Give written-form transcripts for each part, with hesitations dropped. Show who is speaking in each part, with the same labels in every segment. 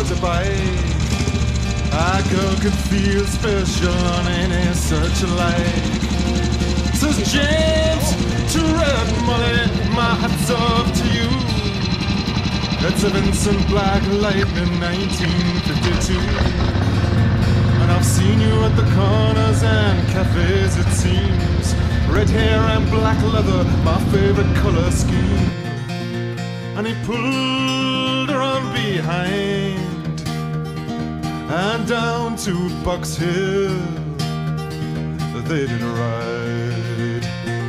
Speaker 1: motorbike. A girl could feel special on any such like. Says James to Red Molly, my hat's off to you. It's a Vincent Black Lightning 1952. And I've seen you at the corners and cafes, it seems. Red hair and black leather, my favorite color scheme. And he pulled her on behind and down to Box Hill they did ride.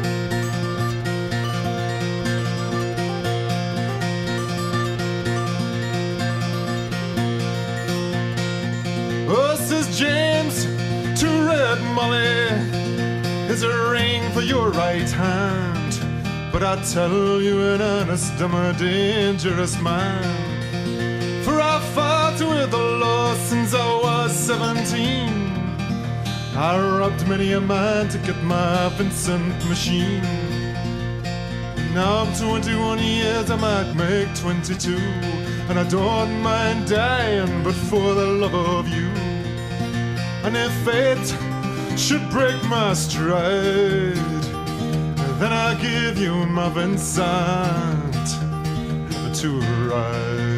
Speaker 1: Oh, says James to Red Molly, here's a ring for your right hand, but I tell you in earnest, I'm a dangerous man. For I've fought with the law since I was 17. I robbed many a man to get my Vincent machine. Now I'm 21 years, I might make 22, and I don't mind dying, but for the love of you. And if fate should break my stride, then I'll give you my Vincent to ride.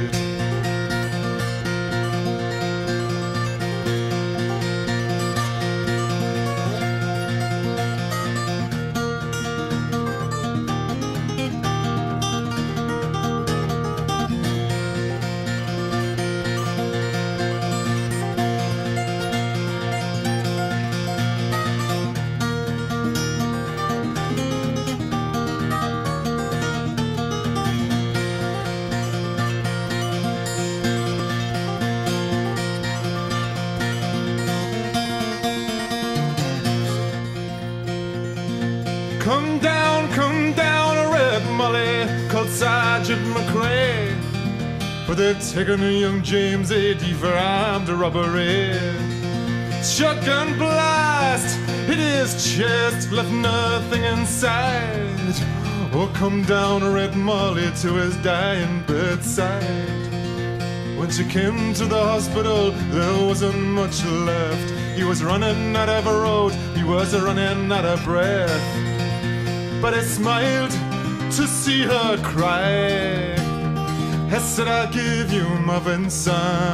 Speaker 1: Come down, Red Molly, called Sergeant McRae, for they've taken a young James A.D. for armed robbery. Shotgun blast hit his chest, left nothing inside. Oh, come down, Red Molly, to his dying bedside. When she came to the hospital, there wasn't much left. He was running out of road, he was running out of breath. But I smiled to see her cry. I said, I'll give you my Vincent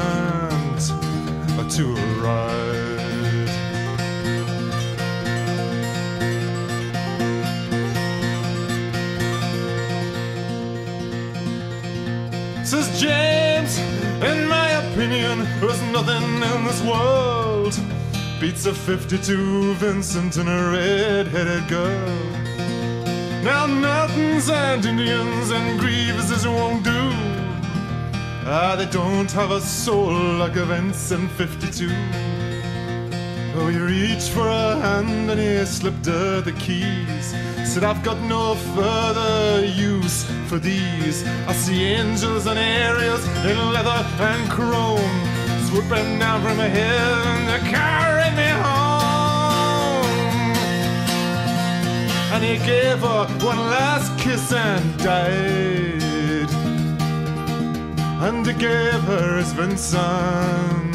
Speaker 1: to ride. Says James, in my opinion, there's nothing in this world beats a 52 Vincent and a red-headed girl. Now mountains and Indians and Grievases won't do. They don't have a soul like a Vincent 52. Oh, he reached for her hand and he slipped her the keys. Said, I've got no further use for these. I see angels and aerials in leather and chrome, swooping down from heaven to carry me home. And he gave her one last kiss and died. And he gave her his Vincent